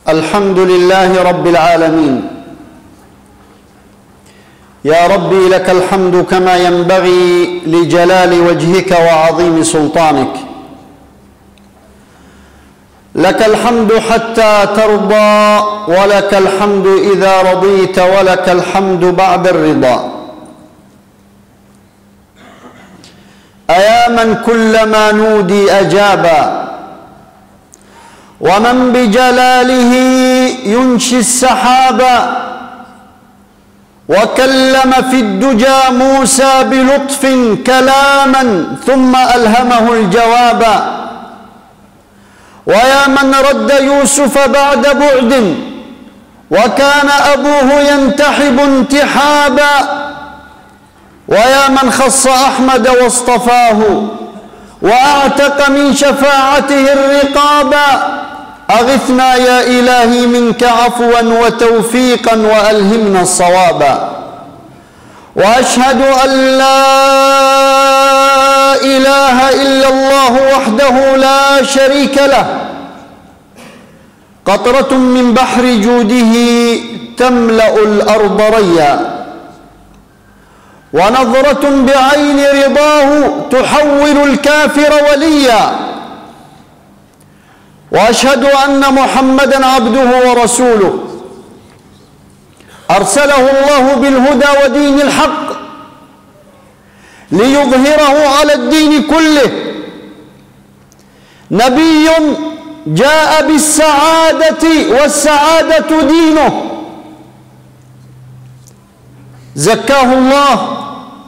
الحمد لله رب العالمين. يا ربي لك الحمد كما ينبغي لجلال وجهك وعظيم سلطانك. لك الحمد حتى ترضى، ولك الحمد إذا رضيت، ولك الحمد بعد الرضا. أيا من كلما نودي أجابا، ومن بجلاله ينشي السحابا، وكلم في الدجى موسى بلطف كلاما ثم ألهمه الجواب. ويا من رد يوسف بعد بعد، وكان أبوه ينتحب انتحابا. ويا من خص أحمد واصطفاه، وأعتق من شفاعته الرقابا. أغثنا يا إلهي منك عفوا وتوفيقا، وألهمنا الصوابا. وأشهد أن لا إله إلا الله وحده لا شريك له، قطرة من بحر جوده تملأ الأرض ريا، ونظرة بعين رضاه تحول الكافر وليا. وأشهد أن محمدًا عبده ورسوله، أرسله الله بالهدى ودين الحق ليظهره على الدين كله. نبي جاء بالسعادة والسعادة دينه، زكاه الله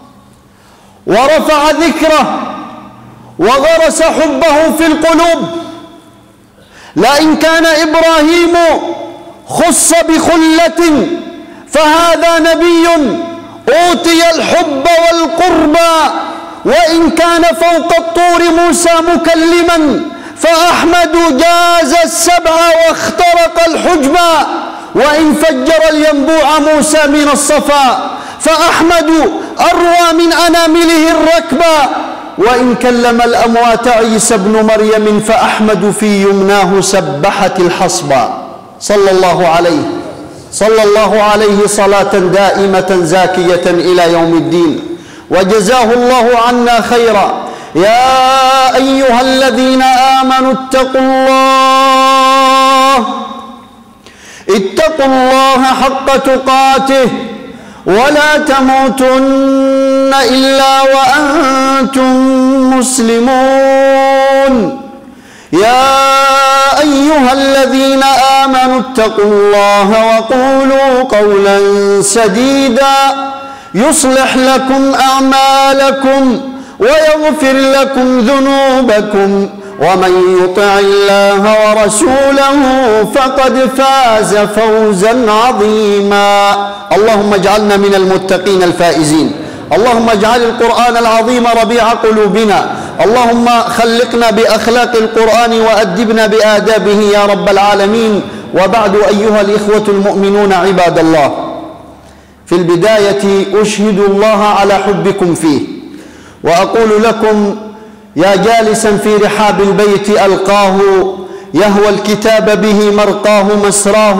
ورفع ذكره وغرس حبه في القلوب. لئن كان إبراهيم خص بخلة، فهذا نبي أوتي الحب والقربى. وإن كان فوق الطور موسى مكلما، فأحمد جاز السبع واخترق الحجبا. وإن فجر الينبوع موسى من الصفا، فأحمد أروى من أنامله الركبا. وإن كلم الأموات عيسى ابن مريم، فأحمد في يمناه سبحت الحصبا. صلى الله عليه صلاة دائمة زاكية إلى يوم الدين، وجزاه الله عنا خيرا. يا أيها الذين آمنوا اتقوا الله حق تقاته، ولا تموتن إلا وأنتم مسلمون. يا أيها الذين آمنوا اتقوا الله وقولوا قولا سديدا، يصلح لكم أعمالكم ويغفر لكم ذنوبكم، ومن يطع الله ورسوله فقد فاز فوزا عظيما. اللهم اجعلنا من المتقين الفائزين. اللهم اجعل القرآن العظيم ربيع قلوبنا. اللهم خلقنا بأخلاق القرآن وأدبنا بآدابه يا رب العالمين. وبعد، أيها الإخوة المؤمنون عباد الله، في البداية أشهد الله على حبكم فيه، وأقول لكم يا جالسا في رحاب البيت ألقاه، يهوى الكتاب به مرقاه مسراه.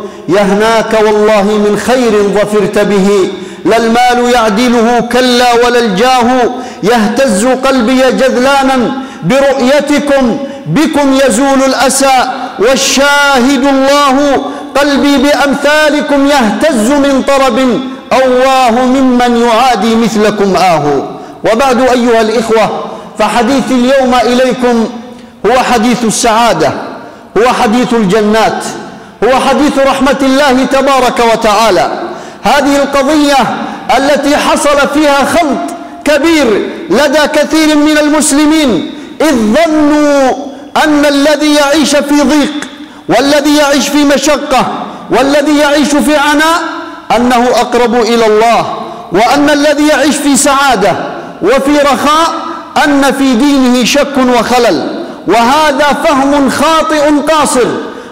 يهناك والله من خير ظفرت به، لا المال يعدله كلا ولا الجاه. يهتز قلبي جذلانا برؤيتكم، بكم يزول الأسى والشاهد الله. قلبي بأمثالكم يهتز من طرب، أواه ممن يعادي مثلكم آه. وبعد، أيها الإخوة، فحديث اليوم إليكم هو حديث السعادة، هو حديث الجنات، هو حديث رحمة الله تبارك وتعالى. هذه القضية التي حصل فيها خلط كبير لدى كثير من المسلمين، إذ ظنوا أن الذي يعيش في ضيق، والذي يعيش في مشقة، والذي يعيش في عناء أنه أقرب إلى الله، وأن الذي يعيش في سعادة وفي رخاء أن في دينه شك وخلل. وهذا فهم خاطئ قاصر.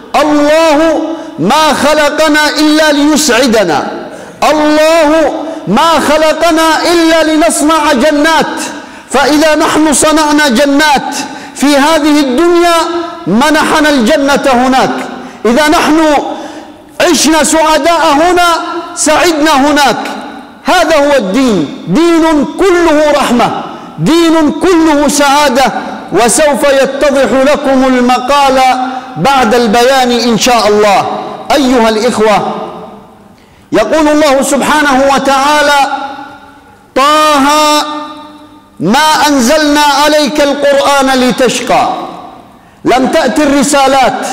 الله ما خلقنا إلا ليسعدنا، الله ما خلقنا إلا لنصنع جنات. فإذا نحن صنعنا جنات في هذه الدنيا، منحنا الجنة هناك. إذا نحن عشنا سعداء هنا سعدنا هناك. هذا هو الدين، دين كله رحمة، دين كله سعادة. وسوف يتضح لكم المقال بعد البيان إن شاء الله. أيها الإخوة، يقول الله سبحانه وتعالى: طه ما أنزلنا عليك القرآن لتشقى. لم تأتي الرسالات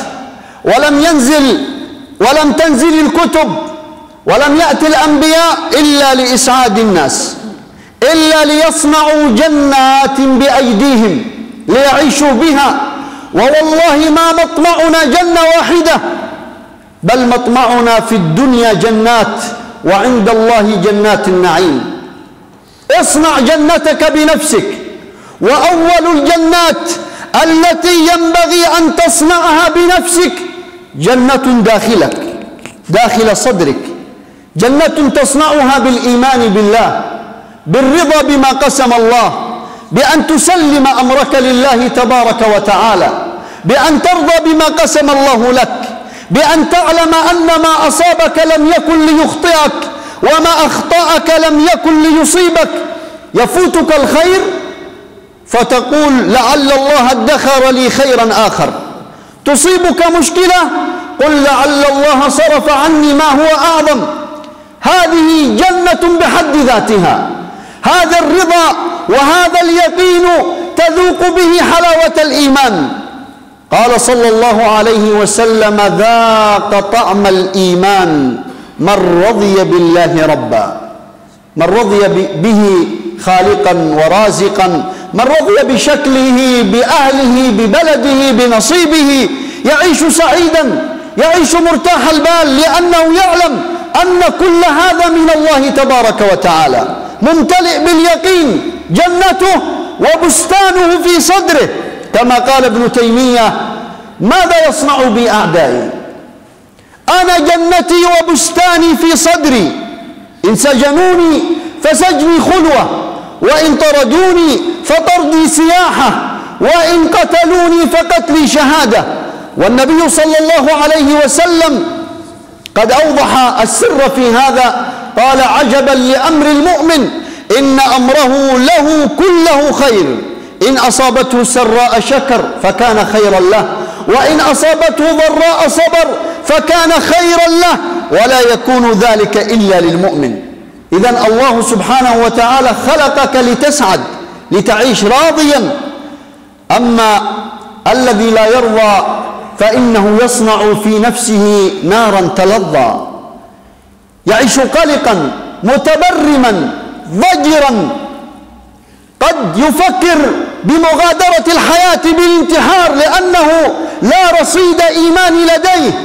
ولم تنزل الكتب ولم يأتي الأنبياء إلا لإسعاد الناس، إلا ليصنعوا جنات بأيديهم ليعيشوا بها. ووالله ما مطمعنا جنة واحدة، بل مطمعنا في الدنيا جنات، وعند الله جنات النعيم. اصنع جنتك بنفسك، وأول الجنات التي ينبغي أن تصنعها بنفسك جنة داخل صدرك، جنة تصنعها بالإيمان بالله، بالرضا بما قسم الله، بأن تسلم أمرك لله تبارك وتعالى، بأن ترضى بما قسم الله لك، بأن تعلم أن ما أصابك لم يكن ليخطئك، وما أخطأك لم يكن ليصيبك. يفوتك الخير فتقول: لعل الله ادخر لي خيرا آخر. تصيبك مشكلة قل: لعل الله صرف عني ما هو أعظم. هذه جنة بحد ذاتها. هذا الرضا وهذا اليقين تذوق به حلاوة الإيمان. قال صلى الله عليه وسلم: ذاق طعم الإيمان من رضي بالله ربا، من رضي به خالقا ورازقا، من رضي بشكله، بأهله، ببلده، بنصيبه، يعيش سعيدا، يعيش مرتاح البال، لأنه يعلم أن كل هذا من الله تبارك وتعالى. ممتلئ باليقين، جنته وبستانه في صدره. كما قال ابن تيمية: ماذا يصنع بي أعدائي؟ أنا جنتي وبستاني في صدري، إن سجنوني فسجني خلوة، وإن طردوني فطردي سياحة، وإن قتلوني فقتلي شهادة. والنبي صلى الله عليه وسلم قد أوضح السر في هذا، قال: عجبا لأمر المؤمن، إن أمره له كله خير، إن أصابته سراء شكر فكان خيرا له، وإن أصابته ضراء صبر فكان خيرا له، ولا يكون ذلك إلا للمؤمن. إذن الله سبحانه وتعالى خلقك لتسعد، لتعيش راضيا. أما الذي لا يرضى فإنه يصنع في نفسه نارا تلظى، يعيش قلقا متبرما ضجرا، قد يفكر بمغادرة الحياة بالانتحار لأنه لا رصيد إيمان لديه،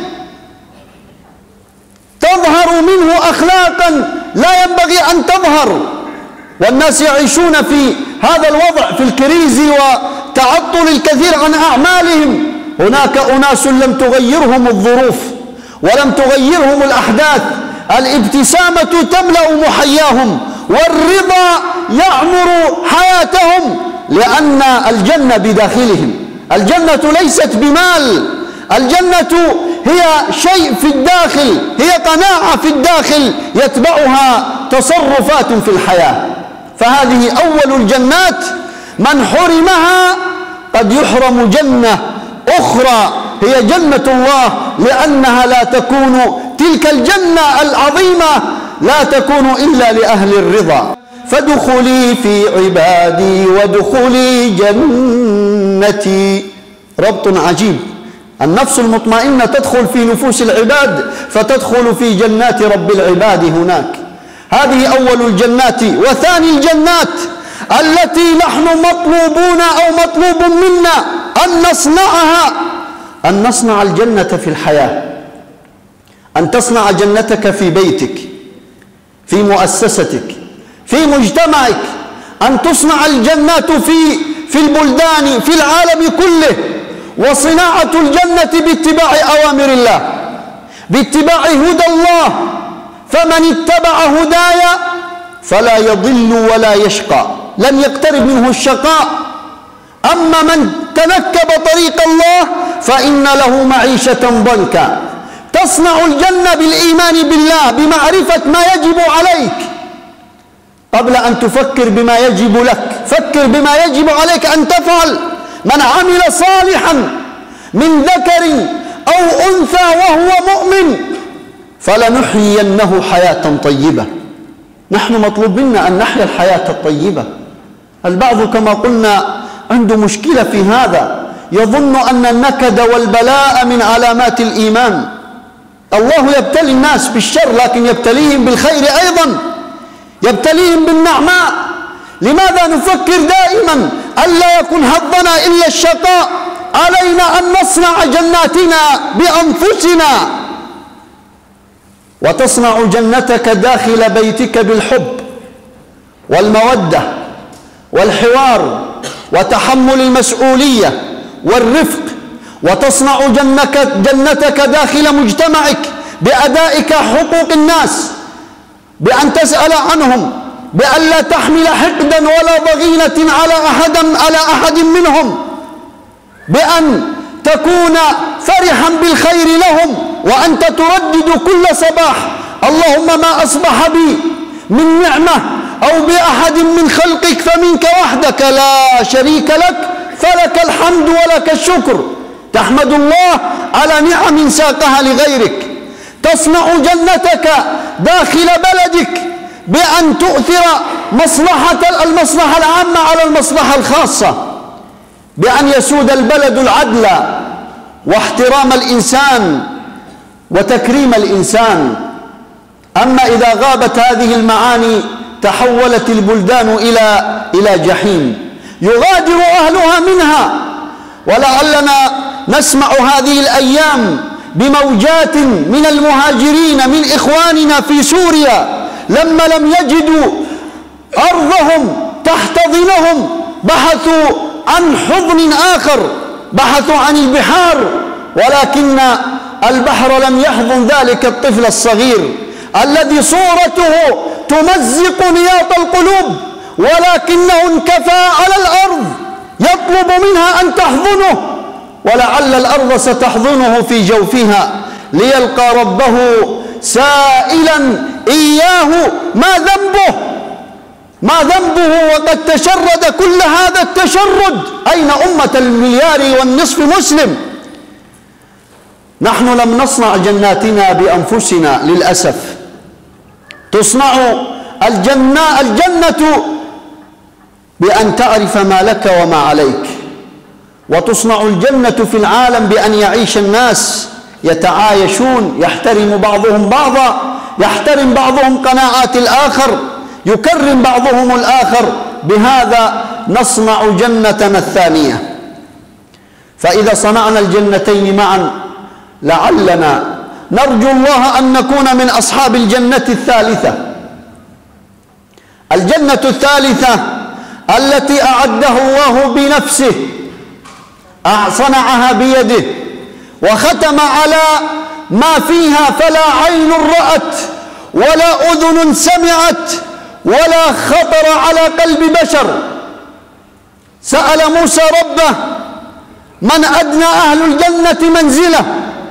تظهر منه أخلاقا لا ينبغي أن تظهر. والناس يعيشون في هذا الوضع، في الكريز وتعطل الكثير عن أعمالهم. هناك أناس لم تغيرهم الظروف ولم تغيرهم الأحداث، الابتسامة تملأ محياهم، والرضا يعمر حياتهم، لأن الجنة بداخلهم. الجنة ليست بمال، الجنة هي شيء في الداخل، هي قناعة في الداخل يتبعها تصرفات في الحياة. فهذه أول الجنات، من حرمها قد يحرم جنة أخرى هي جنة الله، لأنها لا تكون، تلك الجنة العظيمة لا تكون إلا لأهل الرضا. فادخلي في عبادي وادخلي جنتي. ربط عجيب، النفس المطمئنة تدخل في نفوس العباد فتدخل في جنات رب العباد هناك. هذه أول الجنات. وثاني الجنات التي نحن مطلوبون أو مطلوب منا أن نصنعها، أن نصنع الجنة في الحياة، أن تصنع جنتك في بيتك، في مؤسستك، في مجتمعك، أن تصنع الجنات في البلدان، في العالم كله. وصناعة الجنة باتباع أوامر الله، باتباع هدى الله. فمن اتبع هداي فلا يضل ولا يشقى، لن يقترب منه الشقاء أما من تنكب طريق الله فإن له معيشة ضنكا. تصنع الجنة بالإيمان بالله، بمعرفة ما يجب عليك قبل أن تفكر بما يجب لك. فكر بما يجب عليك أن تفعل. من عمل صالحا من ذكر أو أنثى وهو مؤمن فلنحيينه حياة طيبة. نحن مطلوب منا أن نحيا الحياة الطيبة. البعض كما قلنا عنده مشكلة في هذا، يظن أن النكد والبلاء من علامات الإيمان. الله يبتلي الناس بالشر لكن يبتليهم بالخير أيضا، يبتليهم بالنعماء. لماذا نفكر دائما ألا يكون حظنا إلا الشقاء؟ علينا أن نصنع جناتنا بأنفسنا. وتصنع جنتك داخل بيتك بالحب والمودة والحوار وتحمل المسؤولية والرفق. وتصنع جنتك داخل مجتمعك بأدائك حقوق الناس، بأن تسأل عنهم، بأن لا تحمل حقدا ولا ضغينة على أحد منهم، بأن تكون فرحا بالخير لهم، وأنت تردد كل صباح اللهم ما أصبح بي من نعمة أو بأحد من خلقك فمنك وحدك لا شريك لك، فلك الحمد ولك الشكر. تحمد الله على نعم ساقها لغيرك. تصنع جنتك داخل بلدك بأن تؤثر المصلحة العامة على المصلحة الخاصة، بأن يسود البلد العدل واحترام الإنسان وتكريم الإنسان. أما إذا غابت هذه المعاني تحولت البلدان إلى جحيم يغادر أهلها منها. ولعلنا نسمع هذه الأيام بموجات من المهاجرين من إخواننا في سوريا لما لم يجدوا أرضهم تحتضنهم بحثوا عن حضن آخر، بحثوا عن البحار، ولكن البحر لم يحضن ذلك الطفل الصغير الذي صورته تمزق نياط القلوب، ولكنه انكفى على الأرض يطلب منها أن تحضنه، ولعل الأرض ستحضنه في جوفها ليلقى ربه سائلا إياه ما ذنبه وقد تشرد كل هذا التشرد. أين أمة المليار والنصف مسلم؟ نحن لم نصنع جناتنا بأنفسنا للأسف. تصنع الجنة بأن تعرف ما لك وما عليك، وتصنع الجنة في العالم بأن يعيش الناس يتعايشون، يحترم بعضهم بعضا، يحترم بعضهم قناعات الآخر، يكرم بعضهم الآخر. بهذا نصنع جنتنا الثانية. فإذا صنعنا الجنتين معا لعلنا نرجو الله أن نكون من أصحاب الجنة الثالثة. الجنة الثالثة التي أعدها الله بنفسه، صنعها بيده وختم على ما فيها، فلا عين رأت ولا أذن سمعت ولا خطر على قلب بشر. سأل موسى ربه من أدنى أهل الجنة منزلة،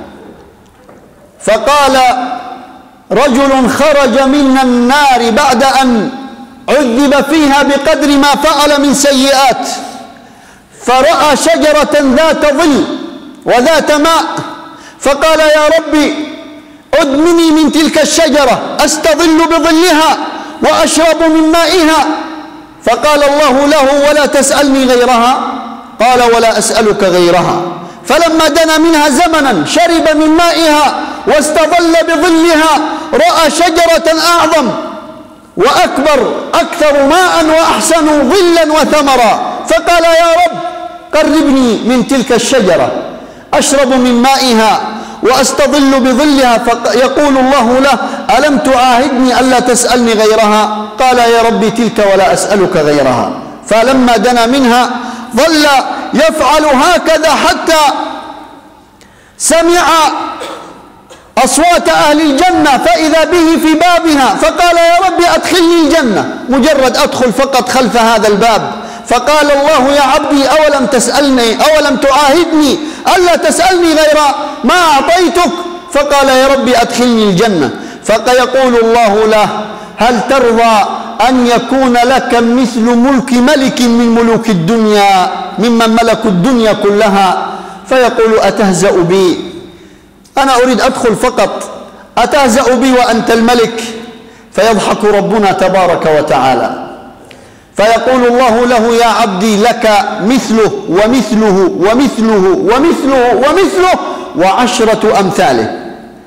فقال رجل خرج من النار بعد أن عذب فيها بقدر ما فعل من سيئات، فرأى شجرة ذات ظل وذات ماء، فقال يا ربي أدنني من تلك الشجرة أستظل بظلها وأشرب من مائها. فقال الله له ولا تسألني غيرها، قال ولا أسألك غيرها. فلما دنا منها زمنا شرب من مائها واستظل بظلها، رأى شجرة أعظم وأكبر أكثر ماء وأحسن ظلا وثمرا، فقال يا رب قربني من تلك الشجرة أشرب من مائها وأستظل بظلها. فيقول الله له ألم تعاهدني ألا تسألني غيرها؟ قال يا ربي تلك ولا أسألك غيرها. فلما دنا منها ظل يفعل هكذا حتى سمع أصوات أهل الجنة فإذا به في بابها، فقال يا رب أدخلني الجنة. مجرد أدخل فقط خلف هذا الباب فقال الله: يا عبدي أولم تسألني، أولم تعاهدني ألا تسألني غير ما أعطيتك؟ فقال: يا ربي أدخلني الجنة. فيقول الله له: هل ترضى أن يكون لك مثل ملك ملك من ملوك الدنيا، ممن ملكوا الدنيا كلها؟ فيقول: أتهزأ بي؟ أنا أريد أدخل فقط، أتهزأ بي وأنت الملك؟ فيضحك ربنا تبارك وتعالى، فيقول الله له: يا عبدي لك مثله ومثله ومثله ومثله ومثله وعشرة أمثاله،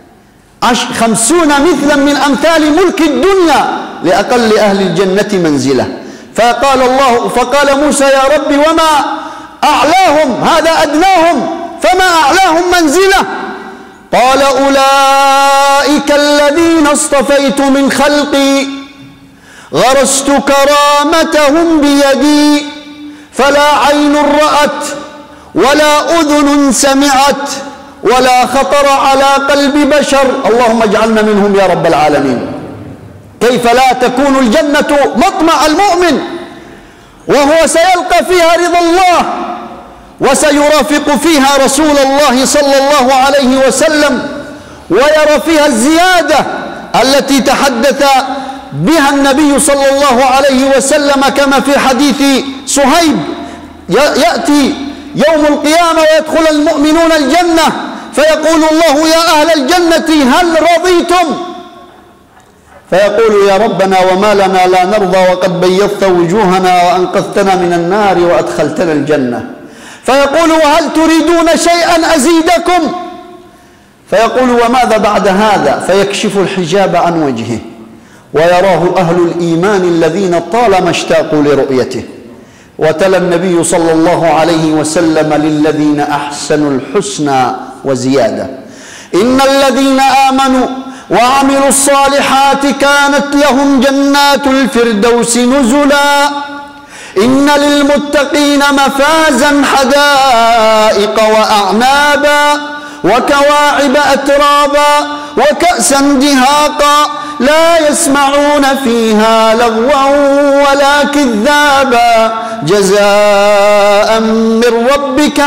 50 مثلا من أمثال ملك الدنيا لأقل أهل الجنة منزلة. فقال موسى: يا ربي وما أعلاهم؟ هذا أدناهم، فما أعلاهم منزلة؟ قال: أولئك الذين اصطفيت من خلقي، غرست كرامتهم بيدي، فلا عين رأت ولا أذن سمعت ولا خطر على قلب بشر. اللهم اجعلنا منهم يا رب العالمين. كيف لا تكون الجنة مطمع المؤمن وهو سيلقى فيها رضا الله، وسيرافق فيها رسول الله صلى الله عليه وسلم، ويرى فيها الزيادة التي تحدث بها النبي صلى الله عليه وسلم، كما في حديث صهيب: يأتي يوم القيامة ويدخل المؤمنون الجنة، فيقول الله: يا أهل الجنة هل رضيتم؟ فيقول: يا ربنا وما لنا لا نرضى وقد بيضت وجوهنا وأنقذتنا من النار وأدخلتنا الجنة. فيقول: وهل تريدون شيئا أزيدكم؟ فيقول: وماذا بعد هذا؟ فيكشف الحجاب عن وجهه ويراه أهل الإيمان الذين طالما اشتاقوا لرؤيته. وتلا النبي صلى الله عليه وسلم: للذين أحسنوا الحسنى وزيادة. إن الذين آمنوا وعملوا الصالحات كانت لهم جنات الفردوس نزلا. إن للمتقين مفازا حدائق وأعنابا وكواعب أترابا وكأسا دهاقا لا يسمعون فيها لغوا ولا كذابا جزاء من ربك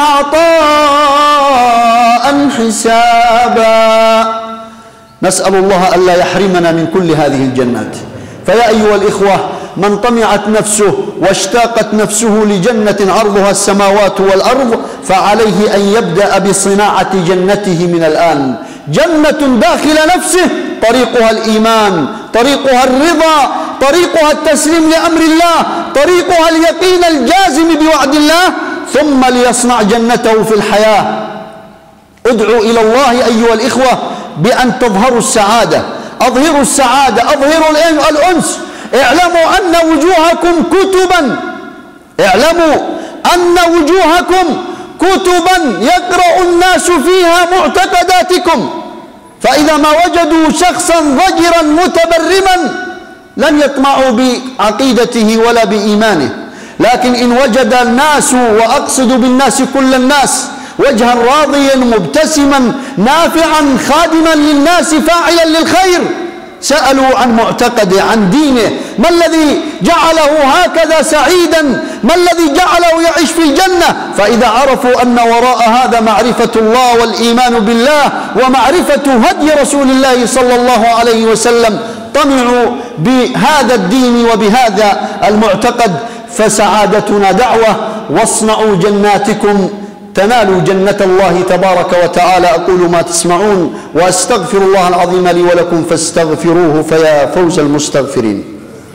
عطاء حسابا. نسأل الله ألا يحرمنا من كل هذه الجنات. فيا أيها الإخوة، من طمعت نفسه واشتاقت نفسه لجنة عرضها السماوات والأرض فعليه أن يبدأ بصناعة جنته من الآن. جنة داخل نفسه طريقها الإيمان، طريقها الرضا، طريقها التسليم لأمر الله، طريقها اليقين الجازم بوعد الله، ثم ليصنع جنته في الحياة. ادعوا إلى الله أيها الإخوة بأن تظهروا السعادة، أظهروا السعادة، أظهروا الأنس. اعلموا أن وجوهكم كتبا، اعلموا أن وجوهكم كتبا يقرأ الناس فيها معتقداتكم، فإذا ما وجدوا شخصا ضجرا متبرما لن يطمعوا بعقيدته ولا بإيمانه، لكن إن وجد الناس، وأقصد بالناس كل الناس، وجها راضيا مبتسما نافعا خادما للناس فاعلا للخير، سألوا عن معتقده، عن دينه، ما الذي جعله هكذا سعيدا، ما الذي جعله يعيش في الجنة. فإذا عرفوا أن وراء هذا معرفة الله والإيمان بالله ومعرفة هدي رسول الله صلى الله عليه وسلم طمعوا بهذا الدين وبهذا المعتقد. فسعادتنا دعوة، واصنعوا جناتكم تنالوا جنة الله تبارك وتعالى. أقول ما تسمعون وأستغفر الله العظيم لي ولكم فاستغفروه فيا فوز المستغفرين.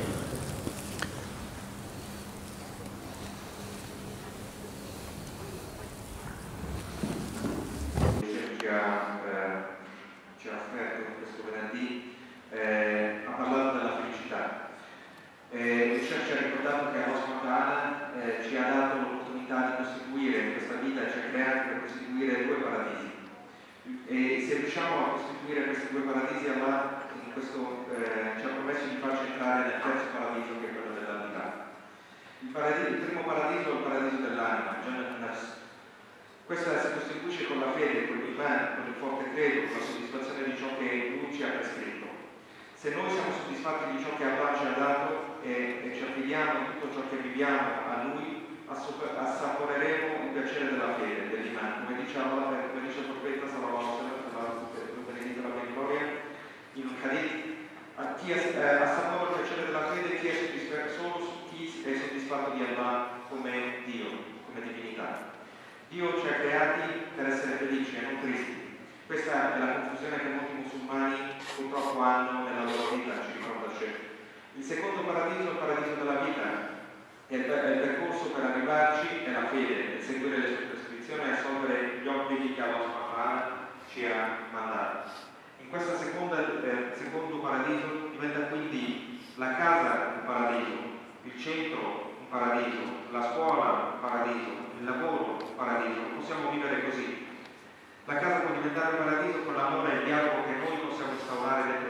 Il primo paradiso è il paradiso dell'anima, Jannat Nafs. Questa si costituisce con la fede, con l'iman, con il forte credo, con la soddisfazione di ciò che Lui ci ha prescritto. Se noi siamo soddisfatti di ciò che Allah ci ha dato e ci affidiamo viviamo, in tutto ciò che viviamo a Lui, assaporeremo il piacere della fede, dell'iman. Come dice il profeta sallallahu alaihi wasallam, benedetto la gloria, in un hadith, chi assapora il piacere della fede, chi è soddisfatto di Allah come Dio, come divinità. Dio ci ha creati per essere felici e non tristi. Questa è la confusione che molti musulmani purtroppo hanno nella loro vita, ci ricorda il Sheikh. Il secondo paradiso è il paradiso della vita, e il percorso per arrivarci è la fede, seguire le sue prescrizioni e assolvere gli obblighi che Allah ci ha mandato. In questo secondo paradiso diventa quindi la casa un paradiso, il centro un paradiso, la scuola un paradiso, il lavoro un paradiso. Possiamo vivere così. La casa può diventare un paradiso con l'amore e il dialogo che noi possiamo instaurare dentro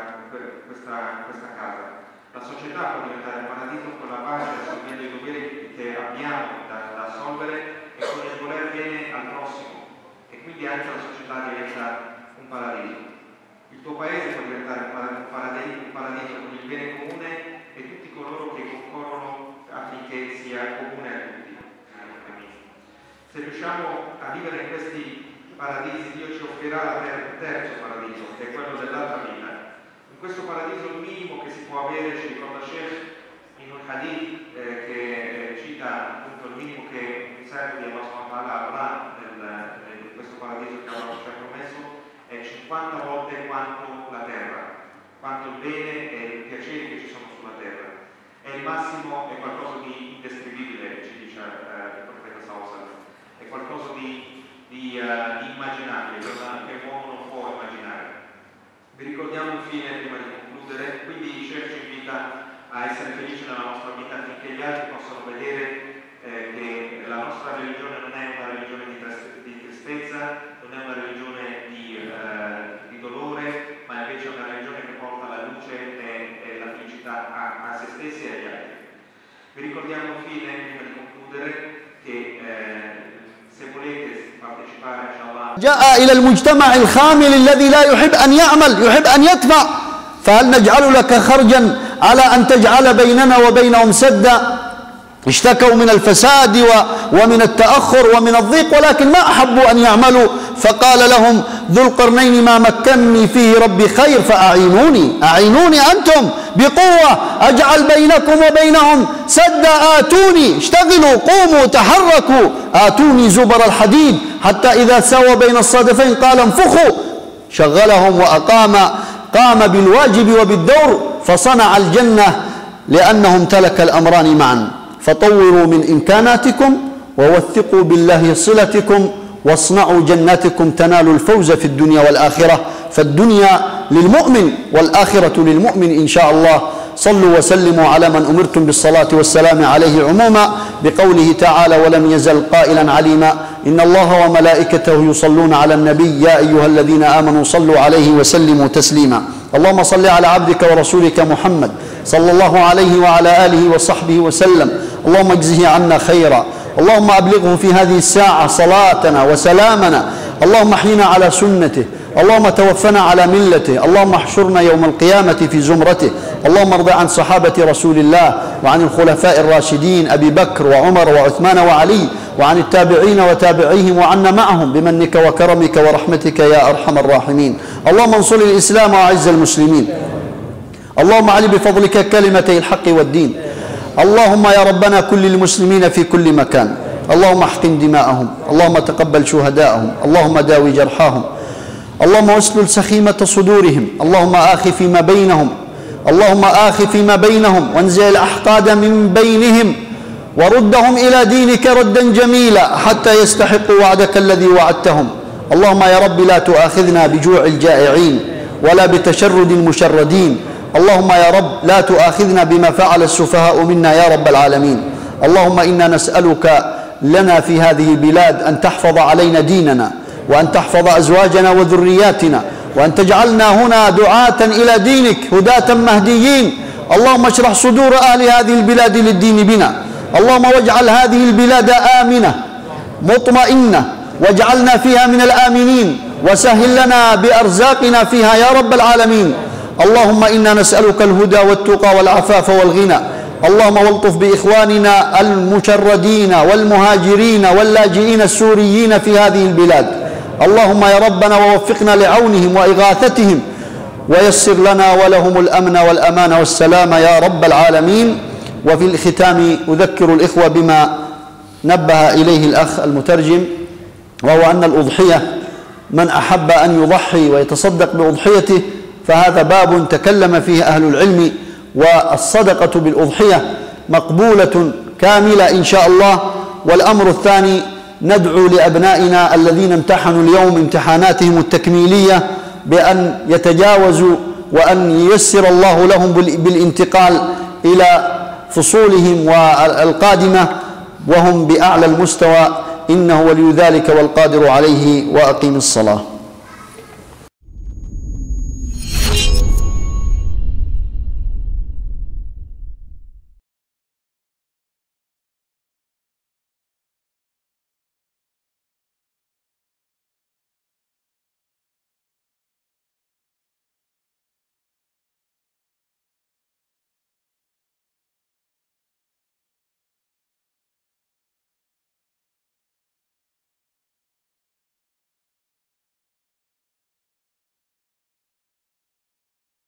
questa casa. La società può diventare un paradiso con la pace, assumendo i doveri che abbiamo da assolvere e con il voler bene al prossimo, e quindi anche la società diventa un paradiso. Il tuo paese può diventare un paradiso con il bene comune e tutti coloro che concorrono affinché sia comune a tutti. Se riusciamo a vivere in questi paradisi, Dio ci offrirà il terzo paradiso, che è quello dell'altra vita. In questo paradiso il minimo che si può avere, ci ricorda Sheikh in un hadith che cita appunto il minimo che un servo di Allah avrà in questo paradiso che Allah ci ha promesso, è 50 volte quanto la terra, quanto il bene e i piaceri che ci sono sulla terra. E il massimo è qualcosa di indescrivibile, ci dice il profeta sallallahu, è qualcosa di immaginabile, che l'uomo non può immaginare. Vi ricordiamo infine, prima di concludere, quindi Sheikh ci invita a essere felici nella nostra vita affinché gli altri possano vedere che la nostra religione non è una religione di tristezza, non è una religione di dolore, ma invece è una religione che porta la luce e la felicità a se stessi e agli altri. Vi ricordiamo infine, prima di concludere, che se volete partecipare inshallah جاء إلى المجتمع الخامل الذي لا يحب أن يعمل، يحب أن يدفع، فهل نجعل لك خرجا على أن تجعل بيننا وبينهم سدا؟ اشتكوا من الفساد ومن التأخر ومن الضيق، ولكن ما أحبوا أن يعملوا، فقال لهم ذو القرنين ما مكنني فيه ربي خير أعينوني أنتم بقوة أجعل بينكم وبينهم سدا، آتوني، اشتغلوا، قوموا، تحركوا، آتوني زبر الحديد حتى إذا ساوى بين الصدفين قال انفخوا، شغلهم قام بالواجب وبالدور فصنع الجنة لأنه امتلك الأمران معا. فطوروا من إمكاناتكم ووثقوا بالله صلتكم واصنعوا جناتكم تنالوا الفوز في الدنيا والآخرة، فالدنيا للمؤمن والآخرة للمؤمن إن شاء الله. صلوا وسلموا على من أمرتم بالصلاة والسلام عليه عموما، بقوله تعالى ولم يزل قائلا عليما إن الله وملائكته يصلون على النبي يا أيها الذين آمنوا صلوا عليه وسلموا تسليما. اللهم صل على عبدك ورسولك محمد صلى الله عليه وعلى آله وصحبه وسلم، اللهم اجزه عنا خيرا، اللهم أبلغه في هذه الساعة صلاتنا وسلامنا، اللهم احينا على سنته، اللهم توفنا على ملته، اللهم احشرنا يوم القيامة في زمرته، اللهم ارض عن صحابة رسول الله وعن الخلفاء الراشدين أبي بكر وعمر وعثمان وعلي وعن التابعين وتابعيهم وعنا معهم بمنك وكرمك ورحمتك يا أرحم الراحمين. اللهم انصر الإسلام وأعز المسلمين، اللهم علي بفضلك كلمتي الحق والدين، اللهم يا ربنا كل المسلمين في كل مكان، اللهم احقن دماءهم، اللهم تقبل شهداءهم، اللهم داوي جرحاهم، اللهم اسلل سخيمة صدورهم، اللهم آخ فيما بينهم، اللهم آخ فيما بينهم وانزع الأحقاد من بينهم وردهم إلى دينك ردا جميلا حتى يستحقوا وعدك الذي وعدتهم. اللهم يا رب لا تؤاخذنا بجوع الجائعين ولا بتشرد المشردين، اللهم يا رب لا تؤاخذنا بما فعل السفهاء منا يا رب العالمين. اللهم إنا نسألك لنا في هذه البلاد أن تحفظ علينا ديننا وأن تحفظ أزواجنا وذرياتنا وأن تجعلنا هنا دعاة إلى دينك هداة مهديين. اللهم اشرح صدور أهل هذه البلاد للدين بنا، اللهم واجعل هذه البلاد آمنة مطمئنة واجعلنا فيها من الآمنين وسهل لنا بأرزاقنا فيها يا رب العالمين. اللهم إنا نسألك الهدى والتقى والعفاف والغنى، اللهم والطف بإخواننا المشردين والمهاجرين واللاجئين السوريين في هذه البلاد. اللهم يا ربنا ووفقنا لعونهم وإغاثتهم، ويسر لنا ولهم الأمن والأمان والسلام يا رب العالمين. وفي الختام أذكر الإخوة بما نبه إليه الأخ المترجم، وهو أن الأضحية من أحب أن يضحي ويتصدق بأضحيته فهذا باب تكلم فيه أهل العلم، والصدقة بالأضحية مقبولة كاملة إن شاء الله. والأمر الثاني ندعو لأبنائنا الذين امتحنوا اليوم امتحاناتهم التكميلية بأن يتجاوزوا وأن ييسر الله لهم بالانتقال إلى فصولهم والقادمة وهم بأعلى المستوى، إنه ولي ذلك والقادر عليه. وأقيم الصلاة.